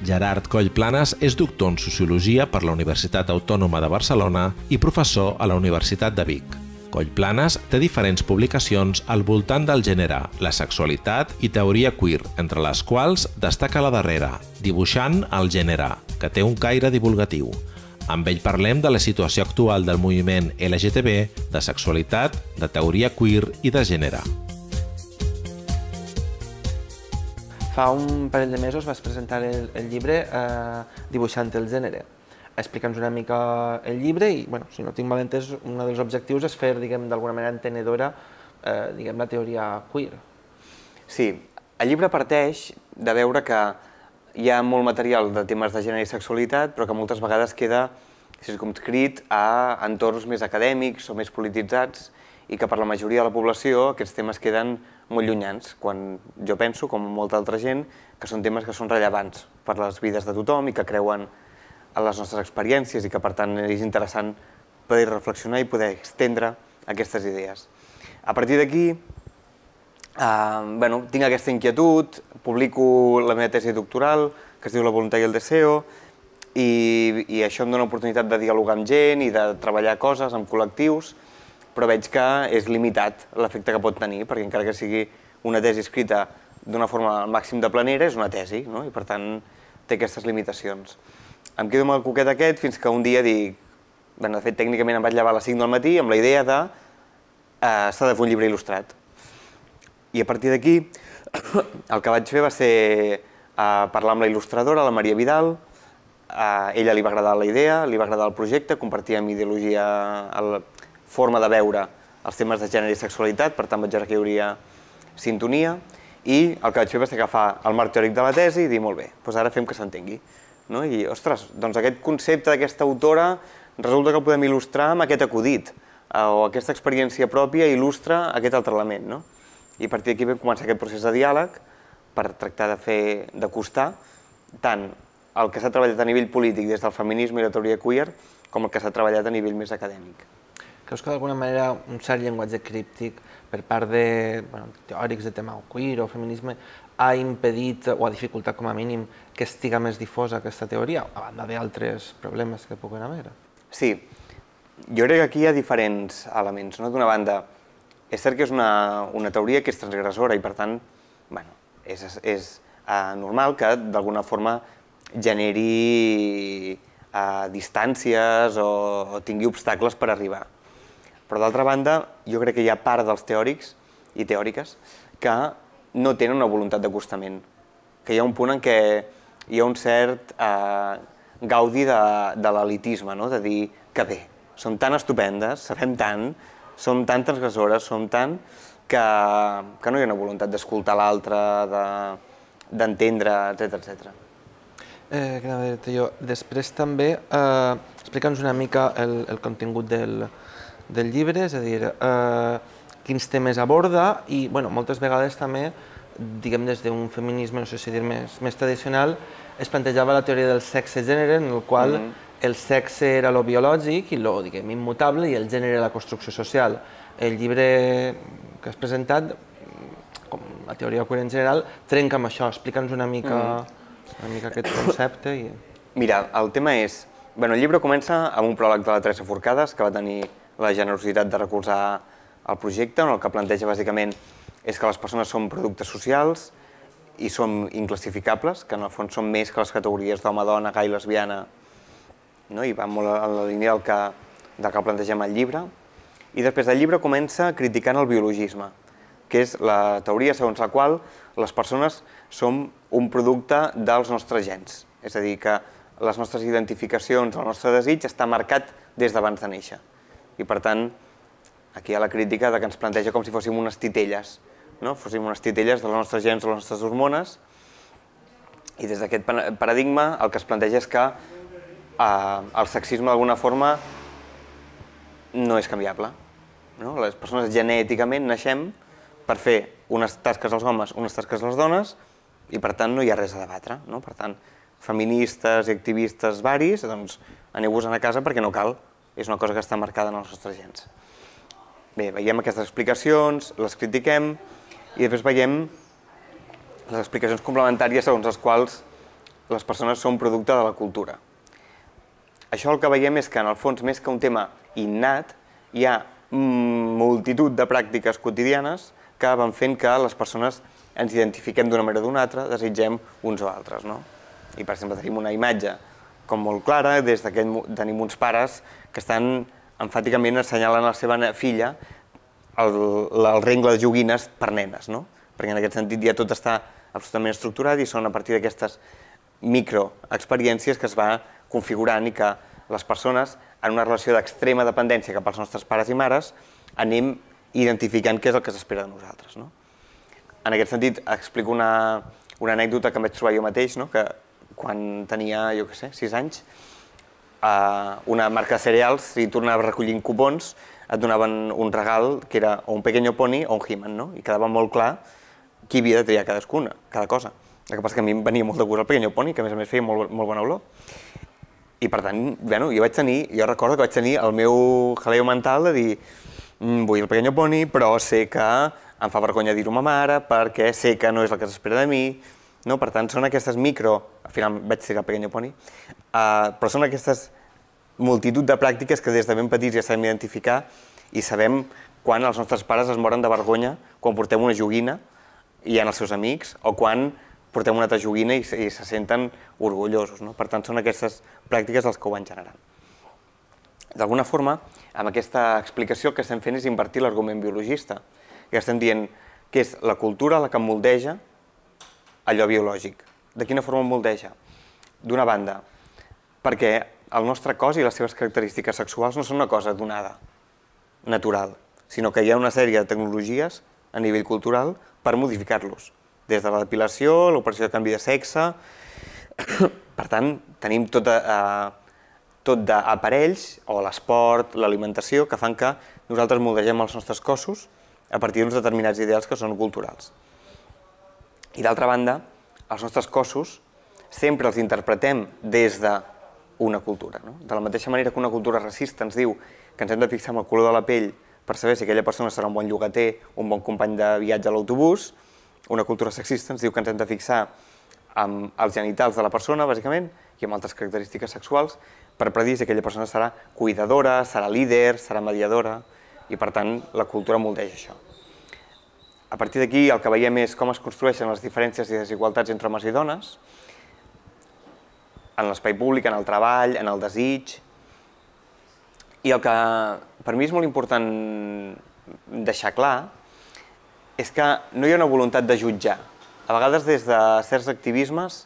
Gerard Collplanes és doctor en Sociologia per la Universitat Autònoma de Barcelona i professor a la Universitat de Vic. Collplanes té diferents publicacions al voltant del gènere, la sexualitat i teoria queer, entre les quals destaca la darrera, Dibuixant el gènere, que té un caire divulgatiu. Amb ell parlem de la situació actual del moviment LGTB, de sexualitat, de teoria queer i de gènere. Fa un parell de mesos vas presentar el llibre Dibuixant el gènere. Explica'ns una mica el llibre i, si no tinc mal entès, un dels objectius és fer, d'alguna manera entenedora, la teoria queer. Sí, el llibre parteix de veure que hi ha molt material de temes de gènere i sexualitat, però que moltes vegades queda circumscrit a entorns més acadèmics o més polititzats i que per la majoria de la població aquests temes queden molt llunyans, quan jo penso, com molta altra gent, que són temes que són rellevants per les vides de tothom i que creuen en les nostres experiències i que, per tant, és interessant poder reflexionar i poder estendre aquestes idees. A partir d'aquí, tinc aquesta inquietud, publico la meva tesi doctoral, que es diu La voluntat i el deseo, i això em dona l'oportunitat de dialogar amb gent i de treballar coses amb col·lectius, però veig que és limitat l'efecte que pot tenir, perquè encara que sigui una tesi escrita d'una forma al màxim de planera, és una tesi, i per tant té aquestes limitacions. Em quedo amb el coquet aquest fins que un dia dic... De fet, tècnicament em vaig llevar a les 5 del matí amb la idea de s'ha de fer un llibre il·lustrat. I a partir d'aquí el que vaig fer va ser parlar amb la il·lustradora, la Maria Vidal. A ella li va agradar la idea, li va agradar el projecte, compartíem ideologia, forma de veure els temes de gènere i sexualitat, per tant vaig veure que hi hauria sintonia, i el que vaig fer va ser agafar el marc teòric de la tesi i dir, molt bé, doncs ara fem que s'entengui. I, ostres, doncs aquest concepte d'aquesta autora resulta que el podem il·lustrar amb aquest acudit, o aquesta experiència pròpia il·lustra aquest altre element. I a partir d'aquí vam començar aquest procés de diàleg per tractar d'acostar tant el que s'ha treballat a nivell polític des del feminisme i la teoria queer com el que s'ha treballat a nivell més acadèmic. Creus que d'alguna manera un cert llenguatge críptic per part de teòrics de tema queer o feminisme ha impedit o ha dificultat com a mínim que estiga més difosa aquesta teoria, a banda d'altres problemes que puguen haver? Sí, jo crec que aquí hi ha diferents elements. D'una banda, és cert que és una teoria que és transgressora i per tant és normal que d'alguna forma generi distàncies o tingui obstacles per arribar. Però d'altra banda, jo crec que hi ha part dels teòrics i teòriques que no tenen una voluntat d'acostament, que hi ha un punt en què hi ha un cert gaudi de l'elitisme, de dir que bé, som tan estupendes, sabem tant, som tan transgressores, som tant, que no hi ha una voluntat d'escoltar l'altre, d'entendre, etc. Després també, explica'ns una mica el contingut del llibre, és a dir, quins temes aborda i moltes vegades també, diguem des d'un feminisme, no sé si dir més tradicional, es plantejava la teoria del sexe-gènere, en el qual el sexe era lo biològic i lo, diguem, immutable i el gènere la construcció social. El llibre que has presentat, com la teoria queer en general, trenca amb això. Explica'ns una mica aquest concepte. Mira, el tema és... El llibre comença amb un pròleg de la Teresa Forcades, que va tenir la generositat de recolzar el projecte, on el que planteja bàsicament és que les persones són productes socials i són inclassificables, que en el fons són més que les categories d'home, dona, gai, lesbiana, i va molt en la línia del que plantegem al llibre. I després del llibre comença criticant el biologisme, que és la teoria segons la qual les persones som un producte dels nostres gens. És a dir, que les nostres identificacions, el nostre desig està marcat des d'abans de néixer. I per tant, aquí hi ha la crítica que ens planteja com si fóssim unes titelles, fóssim unes titelles dels nostres gens o les nostres hormones, i des d'aquest paradigma el que es planteja és que el sexisme d'alguna forma no és canviable. Les persones genèticament naixem per fer unes tasques als homes, unes tasques a les dones, i per tant no hi ha res a debatre. Per tant, feministes i activistes varis, doncs aneu-vos-en a casa perquè no cal. És una cosa que està marcada en els nostres gens. Bé, veiem aquestes explicacions, les critiquem, i després veiem les explicacions complementàries segons les quals les persones són producte de la cultura. Això el que veiem és que, en el fons, més que un tema innat, hi ha multitud de pràctiques quotidianes que van fent que les persones ens identifiquem d'una manera o d'una altra, desitgem uns o altres, no? I, per exemple, tenim una imatge com molt clara, des que tenim uns pares que estan enfàticament assenyalant a la seva filla el rengle de joguines per nenes, no? Perquè en aquest sentit ja tot està absolutament estructurat i són a partir d'aquestes microexperiències que es va configurant i que les persones, en una relació d'extrema dependència cap als nostres pares i mares, anem identificant què és el que s'espera de nosaltres, no? En aquest sentit, explico una anècdota que em vaig trobar jo mateix, no? Que quan tenia, jo què sé, 6 anys, una marca de cereals, si tornava recollint cupons, et donaven un regal que era o un Pequeño Pony o un He-Man, no? I quedava molt clar qui havia de triar cadascuna, cada cosa. El que passa que a mi em venia molt de gust el Pequeño Pony, que a més feia molt bona olor. I per tant, bueno, jo recordo que vaig tenir el meu jaleo mental de dir vull el Pequeño Pony, però sé que em fa vergonya dir-ho a ma mare, perquè sé que no és el que s'espera de mi, no? Per tant, són aquestes al final vaig triar el Pequeño Pony, però són aquestes multitud de pràctiques que des de ben petits ja sabem identificar i sabem quan els nostres pares es moren de vergonya quan portem una joguina i hi ha els seus amics, o quan portem una altra joguina i se senten orgullosos, no? Per tant, són aquestes pràctiques les que ho van generant. D'alguna forma, amb aquesta explicació el que estem fent és invertir l'argument biologista, que estem dient que és la cultura la que moldeja allò biològic. De quina forma moldeja? D'una banda, perquè el nostre cos i les seves característiques sexuals no són una cosa donada, natural, sinó que hi ha una sèrie de tecnologies a nivell cultural per modificar-los, des de la depilació, l'operació de canvi de sexe. Per tant, tenim tot d'aparells, o l'esport, l'alimentació, que fan que nosaltres moldegem els nostres cossos a partir d'uns determinats ideals que són culturals. I d'altra banda, els nostres cossos sempre els interpretem des d'una cultura. De la mateixa manera que una cultura racista ens diu que ens hem de fixar en el color de la pell per saber si aquella persona serà un bon llogater, un bon company de viatge a l'autobús, una cultura sexista ens diu que ens hem de fixar en els genitals de la persona, bàsicament, i amb altres característiques sexuals, per predir si aquella persona serà cuidadora, serà líder, serà mediadora, i per tant la cultura moldeja això. A partir d'aquí el que veiem és com es construeixen les diferències i desigualtats entre homes i dones, en l'espai públic, en el treball, en el desig, i el que per mi és molt important deixar clar és que no hi ha una voluntat de jutjar. A vegades des de certs activismes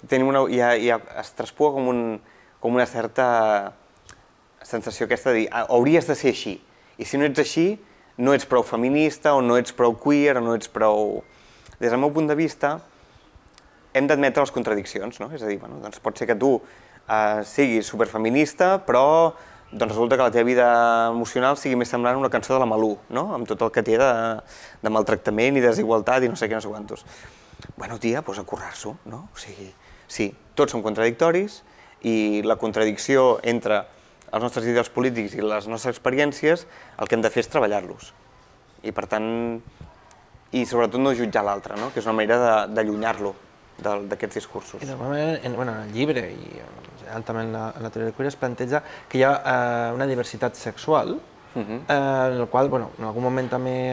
es traspua com una certa sensació aquesta de dir hauries de ser així, i si no ets així no ets prou feminista o no ets prou queer o no ets prou... Des del meu punt de vista hem d'admetre les contradiccions, no? És a dir, doncs pot ser que tu siguis superfeminista però resulta que la teva vida emocional sigui més semblant a una cançó de la Malú, amb tot el que té de maltractament i desigualtat i no sé què, no sé quantos. Bueno, tia, doncs a currar-s'ho, no? O sigui, sí, tots són contradictoris i la contradicció entre els nostres ideals polítics i les nostres experiències el que hem de fer és treballar-los. I per tant, i sobretot no jutjar l'altre, que és una manera d'allunyar-lo d'aquests discursos. I d'alguna manera, en el llibre i també en la teoria queer es planteja que hi ha una diversitat sexual en el qual, en algun moment també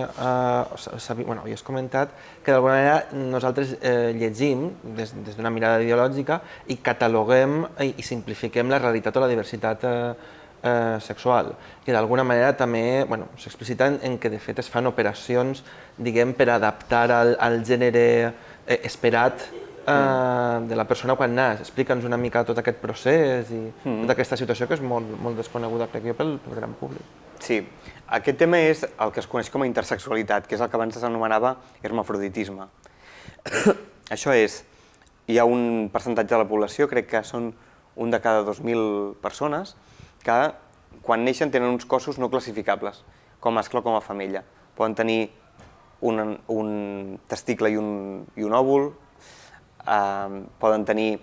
has comentat que d'alguna manera nosaltres llegim des d'una mirada ideològica i cataloguem i simplifiquem la realitat o la diversitat sexual, que d'alguna manera també s'explicita en que de fet es fan operacions, diguem, per adaptar al gènere esperat de la persona quan naix. Explica'ns una mica tot aquest procés i tota aquesta situació que és molt desconeguda, crec jo, pel gran públic. Sí, aquest tema és el que es coneix com a intersexualitat, que és el que abans s'anomenava hermafroditisme. Això és, hi ha un percentatge de la població, crec que són 1 de cada 2.000 persones, que quan neixen tenen uns cossos no classificables, com a mascle o com a femella. Poden tenir un testicle i un òvul, poden tenir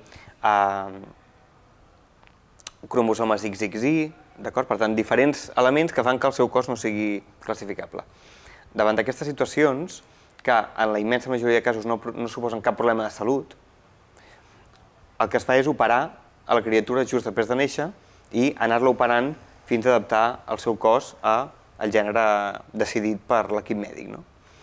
cromosomes XXY, d'acord? Per tant, diferents elements que fan que el seu cos no sigui classificable. Davant d'aquestes situacions, que en la immensa majoria de casos no suposen cap problema de salut, el que es fa és operar a la criatura just després de néixer i anar-la operant fins a adaptar el seu cos al gènere decidit per l'equip mèdic.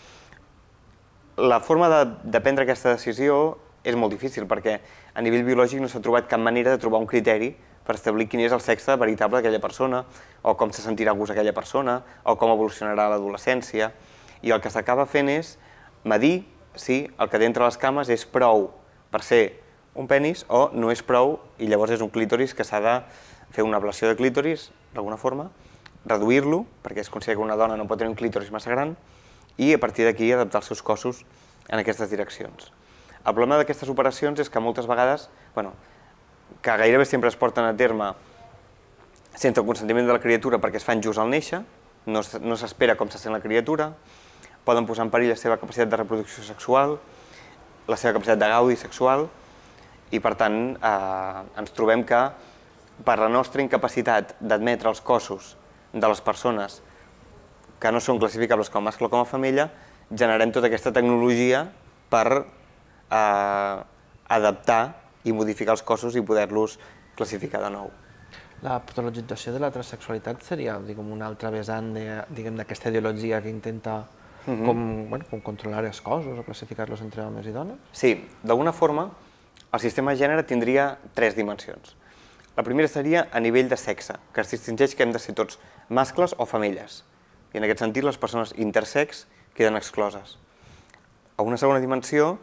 La forma de prendre aquesta decisió és molt difícil perquè a nivell biològic no s'ha trobat cap manera de trobar un criteri per establir quin és el sexe veritable d'aquella persona, o com se sentirà a gust aquella persona, o com evolucionarà l'adolescència. I el que s'acaba fent és medir si el que té entre les cames és prou per ser un penis o no és prou, i llavors és un clítoris que s'ha de fer una ablació de clítoris, d'alguna forma, reduir-lo, perquè es considera que una dona no pot tenir un clítoris massa gran, i a partir d'aquí adaptar els seus cossos en aquestes direccions. El problema d'aquestes operacions és que moltes vegades, que gairebé sempre es porten a terme sense el consentiment de la criatura perquè es fan just al néixer, no s'espera com se sent la criatura, poden posar en perill la seva capacitat de reproducció sexual, la seva capacitat de gaudi sexual, i per tant ens trobem que per la nostra incapacitat d'admetre els cossos de les persones que no són classificables com a mascle o com a femella, generem tota aquesta tecnologia per adaptar i modificar els cossos i poder-los classificar de nou. La patologització de la transsexualitat seria un altre vessant d'aquesta ideologia que intenta com controlar els cossos o classificar-los entre homes i dones? Sí, d'alguna forma el sistema de gènere tindria 3 dimensions. La primera seria a nivell de sexe, que es distingeix que hem de ser tots mascles o femelles. I en aquest sentit les persones intersex queden excloses. A una segona dimensió,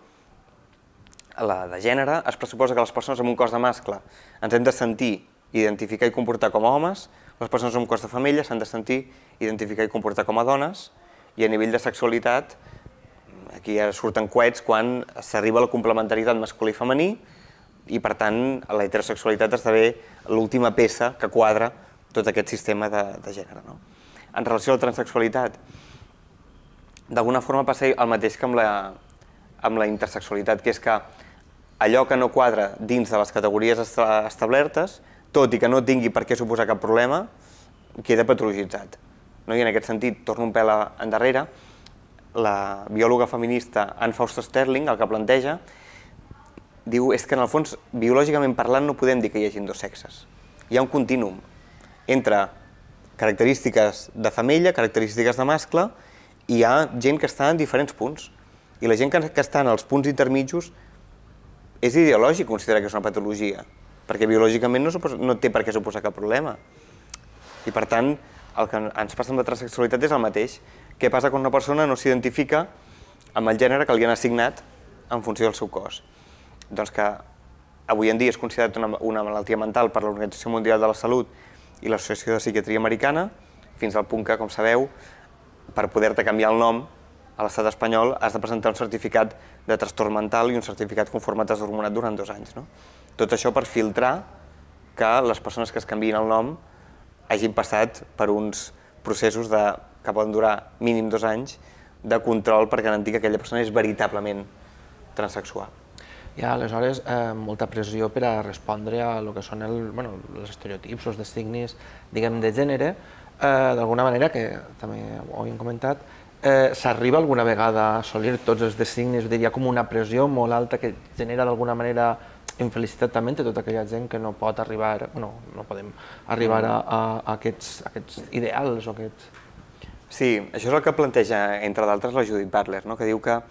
la de gènere, es pressuposa que les persones amb un cos de mascle ens hem de sentir, identificar i comportar com a homes, les persones amb un cos de femella s'han de sentir, identificar i comportar com a dones, i a nivell de sexualitat, aquí ja surten coets quan s'arriba a la complementaritat masculí i femení, i per tant la heterosexualitat esdevé l'última peça que quadra tot aquest sistema de gènere. En relació a la transsexualitat, d'alguna forma passa el mateix que amb la intersexualitat, que és que allò que no quadra dins de les categories establertes, tot i que no tingui per què suposar cap problema, queda patologitzat. I en aquest sentit, torno un pèl endarrere, la biòloga feminista Anne Fausto Sterling el que planteja diu és que en el fons, biològicament parlant, no podem dir que hi hagi 2 sexes. Hi ha un contínuum entre característiques de femella, característiques de mascle, i hi ha gent que està en diferents punts. I la gent que està en els punts intermitjos és ideològic considerar que és una patologia, perquè biològicament no té per què suposar cap problema. I per tant, el que ens passa amb la transsexualitat és el mateix. Què passa quan una persona no s'identifica amb el gènere que li han assignat en funció del seu cos? Doncs que avui en dia és considerat una malaltia mental per l'Organització Mundial de la Salut i l'Associació de Psiquiatria Americana, fins al punt que, com sabeu, per poder-te canviar el nom a l'estat espanyol has de presentar un certificat de trastorn mental i un certificat conformat hormonat durant 2 anys. Tot això per filtrar que les persones que es canviïn el nom hagin passat per uns processos que poden durar mínim 2 anys de control per garantir que aquella persona és veritablement transsexual. Hi ha, aleshores, molta pressió per a respondre a el que són els estereotips, els designis, diguem, de gènere. D'alguna manera, que també ho hem comentat, s'arriba alguna vegada a assolir tots els designis, hi ha com una pressió molt alta que genera d'alguna manera infelicitat també entre tota aquella gent que no pot arribar, no podem arribar a aquests ideals o aquests... Sí, això és el que planteja, entre d'altres, la Judith Butler, que diu que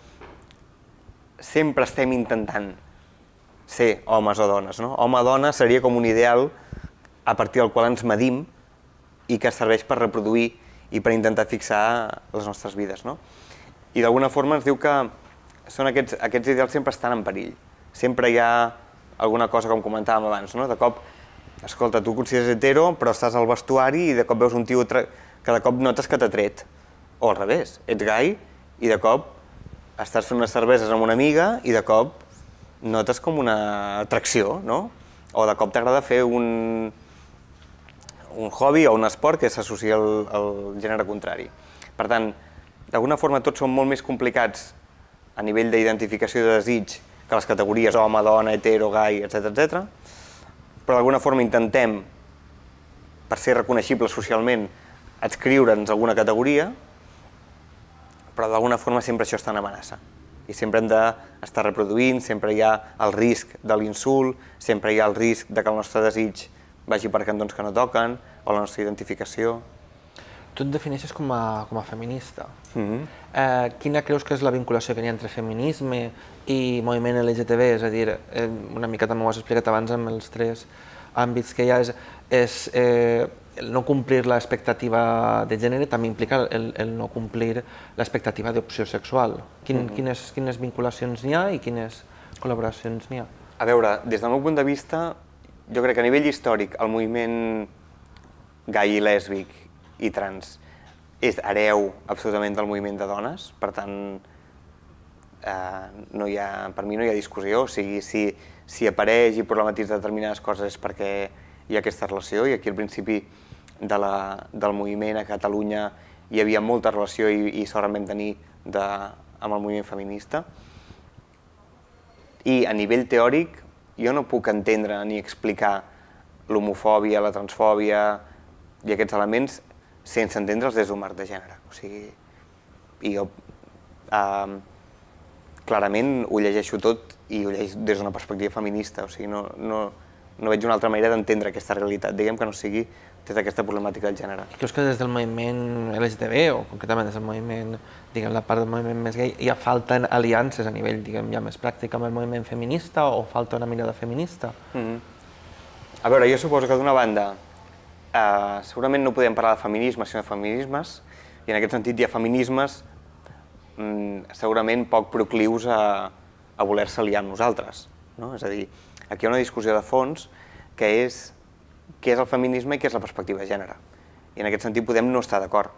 sempre estem intentant ser homes o dones. Home-dona seria com un ideal a partir del qual ens medim i que serveix per reproduir i per intentar fixar les nostres vides. I d'alguna forma ens diu que aquests ideals sempre estan en perill. Sempre hi ha alguna cosa, com comentàvem abans, de cop, escolta, tu consideres hetero, però estàs al vestuari i de cop veus un tio que de cop notes que t'ha tret. O al revés, ets gai i de cop estàs fent unes cerveses amb una amiga i de cop notes com una atracció, o de cop t'agrada fer un hobby o un esport que s'associa al gènere contrari. Per tant, d'alguna forma tots són molt més complicats a nivell d'identificació de desig que les categories home, dona, hetero, gai, etc. Però d'alguna forma intentem, per ser reconeixibles socialment, adscriure'ns a alguna categoria, però d'alguna forma sempre això està en amenaça. I sempre hem d'estar reproduint, sempre hi ha el risc de l'insult, sempre hi ha el risc de que el nostre desig vagi per cantons que no toquen, o la nostra identificació. Tu et defineixes com a feminista. Quina creus que és la vinculació que hi ha entre feminisme i moviment LGTB? És a dir, una mica també ho has explicat abans amb els 3 àmbits que hi ha, és el no complir l'expectativa de gènere també implica el no complir l'expectativa d'opció sexual. Quines vinculacions n'hi ha i quines col·laboracions n'hi ha? A veure, des del meu punt de vista, jo crec que a nivell històric el moviment gai i lèsbic i trans és hereu absolutament del moviment de dones, per tant, per mi no hi ha discussió, o sigui, si apareix i problematitza determinades coses és perquè hi ha aquesta relació, i aquí al principi del moviment a Catalunya hi havia molta relació i sort en vam tenir amb el moviment feminista. I a nivell teòric jo no puc entendre ni explicar l'homofòbia, la transfòbia i aquests elements sense entendre'ls des d'un marc de gènere. O sigui, i jo clarament ho llegeixo tot i ho llegeixo des d'una perspectiva feminista, o sigui, no veig una altra manera d'entendre aquesta realitat, diguem que no sigui des d'aquesta problemàtica del gènere. I creus que des del moviment LGTB, o concretament des del moviment, diguem, la part del moviment més gai, ja falten aliances a nivell, diguem, ja més pràctic amb el moviment feminista, o falta una mirada feminista? A veure, jo suposo que d'una banda segurament no podem parlar de feminisme sinó de feminismes, i en aquest sentit hi ha feminismes segurament poc proclius a voler-se aliar amb nosaltres. És a dir, aquí hi ha una discussió de fons que és què és el feminisme i què és la perspectiva de gènere. I en aquest sentit podem no estar d'acord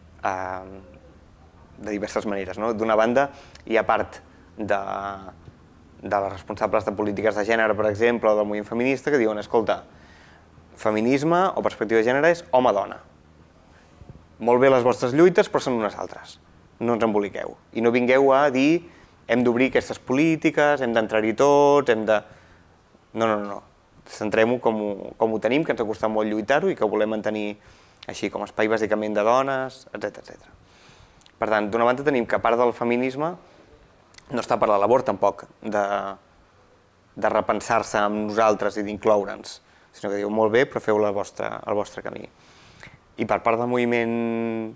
de diverses maneres. D'una banda, hi ha part de les responsables de polítiques de gènere, per exemple, o del moviment feminista, que diuen, escolta, feminisme o perspectiva de gènere és home-dona. Molt bé les vostres lluites, però són unes altres. No ens emboliqueu. I no vingueu a dir hem d'obrir aquestes polítiques, hem d'entrar-hi tots, hem de... No. Centrem-ho com ho tenim, que ens ha costat molt lluitar-ho i que volem mantenir així com a espai bàsicament de dones, etc. Per tant, d'una banda tenim que part del feminisme no està per la labor tampoc de repensar-se amb nosaltres i d'incloure'ns, sinó que diu, molt bé, però feu el vostre camí. I per part del moviment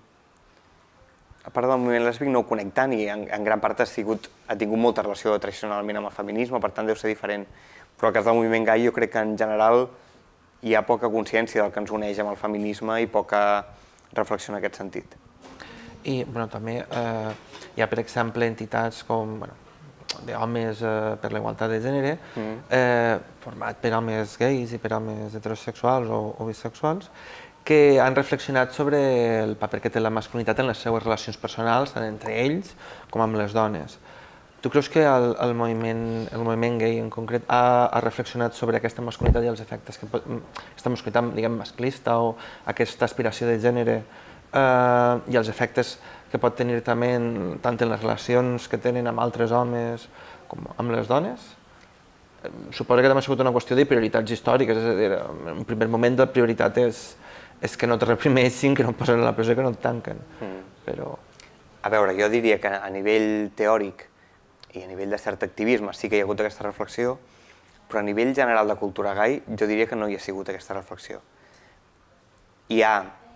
lèsbic no ho conec tant i en gran part ha tingut molta relació tradicionalment amb el feminisme, per tant deu ser diferent. Però el cas del moviment gai jo crec que en general hi ha poca consciència del que ens uneix amb el feminisme i poca reflexió en aquest sentit. I també hi ha, per exemple, entitats com d'homes per la igualtat de gènere, format per homes gais i per homes heterosexuals o bisexuals, que han reflexionat sobre el paper que té la masculinitat en les seues relacions personals, tant entre ells com amb les dones. Tu creus que el moviment gai en concret ha reflexionat sobre aquesta masculinitat i els efectes que aquesta masculinitat, diguem, masclista o aquesta aspiració de gènere i els efectes que pot tenir també tant en les relacions que tenen amb altres homes com amb les dones? Suposo que també ha sigut una qüestió de prioritats històriques, és a dir, en un primer moment la prioritat és que no te reprimeixin, que no et posen a la presó i que no et tanquen. A veure, jo diria que a nivell teòric i a nivell de cert activisme sí que hi ha hagut aquesta reflexió, però a nivell general de cultura gai jo diria que no hi ha sigut aquesta reflexió. Hi ha,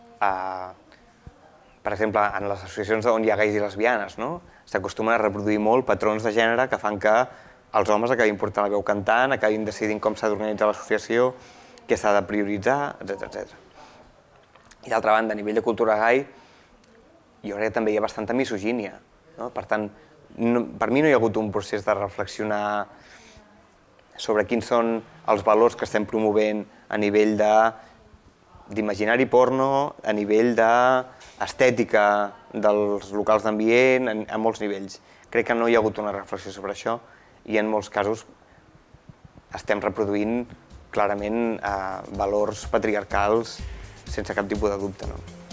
per exemple, en les associacions on hi ha gais i lesbianes, s'acostumen a reproduir molt patrons de gènere que fan que els homes acabin portant la veu cantant, acabin decidint com s'ha d'organitzar l'associació, què s'ha de prioritzar, etc. I d'altra banda, a nivell de cultura gai, jo crec que també hi ha bastanta misogínia. Per tant, per mi no hi ha hagut un procés de reflexionar sobre quins són els valors que estem promovent a nivell d'imaginari porno, a nivell d'estètica dels locals d'ambient, a molts nivells. Crec que no hi ha hagut una reflexió sobre això i en molts casos estem reproduint clarament valors patriarcals sense cap tipus de dubte.